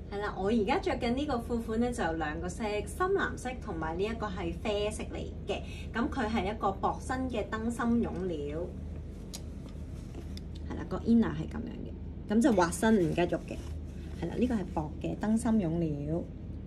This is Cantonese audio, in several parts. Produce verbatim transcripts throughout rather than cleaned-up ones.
係啦，我而家着緊呢個褲款咧就有兩個色，深藍色同埋呢一個係啡色嚟嘅。咁佢係一個薄身嘅燈芯絨料，係啦，個 inner 係咁樣嘅，咁就滑身唔吉肉嘅。係啦，呢個係薄嘅燈芯絨料。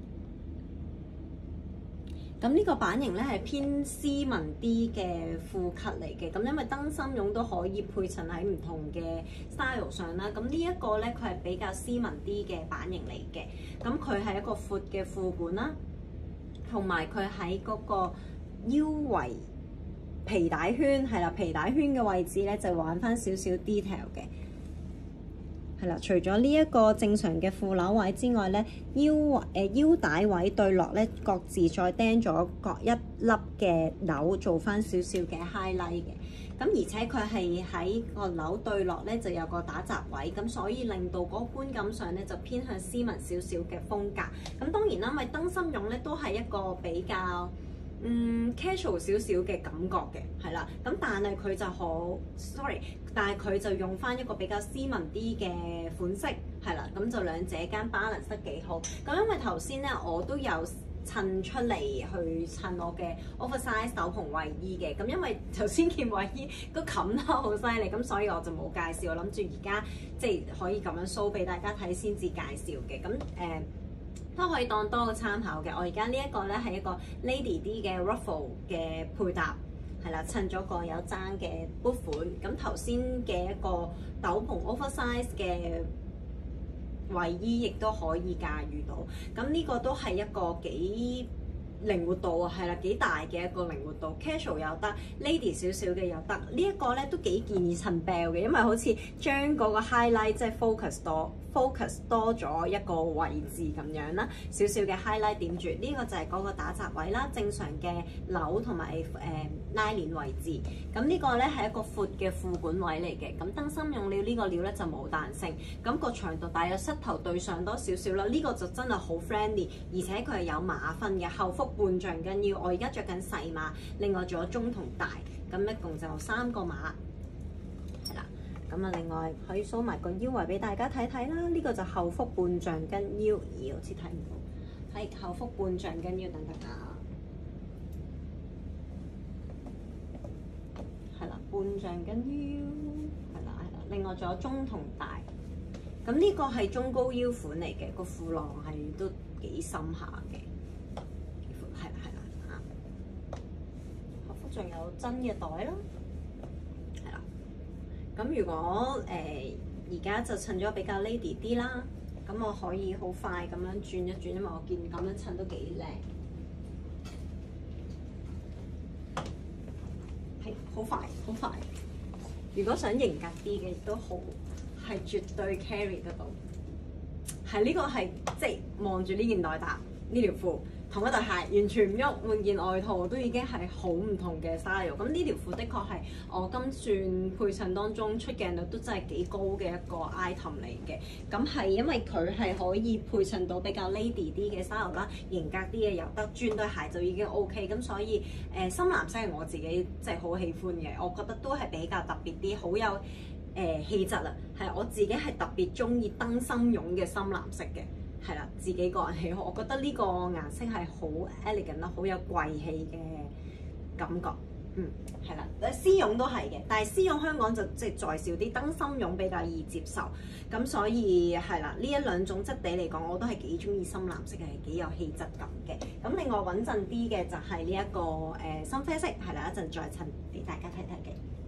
咁呢個版型咧係偏斯文啲嘅褲級嚟嘅，咁因為燈芯絨都可以配襯喺唔同嘅 style 上啦。咁呢一個咧佢係比較斯文啲嘅版型嚟嘅，咁佢係一個闊嘅褲管啦，同埋佢喺嗰個腰圍皮帶圈係啦，皮帶圈嘅位置咧就玩翻少少 detail 嘅。係啦，除咗呢一個正常嘅褲紐位之外咧，腰誒、呃、腰帶位對落咧，各自再釘咗各一粒嘅紐，做翻少少嘅 highlight 嘅。咁而且佢係喺個紐對落咧就有個打褶位，咁所以令到嗰個觀感上咧就偏向斯文少少嘅風格。咁當然啦，因為燈芯絨咧都係一個比較嗯 casual 少少嘅感覺嘅，係啦。咁但係佢就好 sorry，但係佢就用翻一個比較斯文啲嘅款式，係啦。咁就兩者間 balance 得幾好。咁因為頭先咧我都有襯出嚟去襯我嘅 oversize 斗篷衞衣嘅，咁因為頭先件衞衣個冚得好犀利，咁所以我就冇介紹。我諗住而家即係可以咁樣 show 俾大家睇先至介紹嘅。咁誒。呃都可以當多個參考嘅。我而家呢一個咧係一個 lady 啲嘅 ruffle 嘅配搭，係啦，襯咗個有爭嘅 boot 款。咁頭先嘅一個斗篷 oversize 嘅衞衣，亦都可以駕馭到。咁呢個都係一個幾靈活度啊，係啦，幾大嘅一個靈活度 ，casual 又得 ，lady 少少嘅又得。呢一個咧都幾建議襯 bell 嘅，因為好似將嗰個 highlight 即係 focus 多 focus 多咗一個位置咁樣啦，少少嘅 highlight 點住。呢個就係嗰個打褶位啦，正常嘅紐同埋誒拉鏈位置。咁呢個咧係一個闊嘅褲管位嚟嘅。咁燈芯用料呢個料咧就冇彈性，咁個長度大約膝頭對上多少少啦。呢個就真係好 friendly， 而且佢係有碼分嘅後腹。半丈跟腰，我而家着緊細碼，另外仲有中同大，咁一共就三個碼，係啦。咁啊，另外可以 show 埋個腰圍俾大家睇睇啦。呢、這個就後腹半丈跟腰，咦，好似睇唔到，係後腹半丈跟腰，等等啊，係啦，半丈跟腰，係啦係啦。另外仲有中同大，咁呢個係中高腰款嚟嘅，個褲浪係都幾深下嘅。係啦，係啦，嚇！後腹仲有真嘅袋啦，係啦。咁如果誒而家就襯咗比較 lady 啲啦，咁我可以好快咁樣轉一轉，因為我見咁樣襯都幾靚，係好快，好快。如果想型格啲嘅，亦都好，係絕對 carry 得到。係呢個係即係望住呢件內搭呢條褲。同一對鞋完全唔喐，換件外套都已經係好唔同嘅 style。咁呢條褲的確係我今算配襯當中出鏡率都真係幾高嘅一個 item 嚟嘅。咁係因為佢係可以配襯到比較 lady 啲嘅 style 啦，型格啲嘅又得，轉對鞋就已經 OK。咁所以誒、呃、深藍色係我自己即係好喜歡嘅，我覺得都係比較特別啲，好有誒、呃、氣質啊。係我自己係特別中意燈芯絨嘅深藍色嘅。係啦，自己個人喜好，我覺得呢個顏色係好 elegant 啦，好有貴氣嘅感覺。嗯，係啦，誒絲絨都係嘅，但係絲絨香港就即係再少啲，燈芯絨比較易接受。咁所以係啦，呢一兩種質地嚟講，我都係幾中意深藍色嘅，係幾有氣質感嘅。咁另外穩陣啲嘅就係呢一個誒、呃、深啡色，係啦，一陣再襯俾大家睇睇嘅。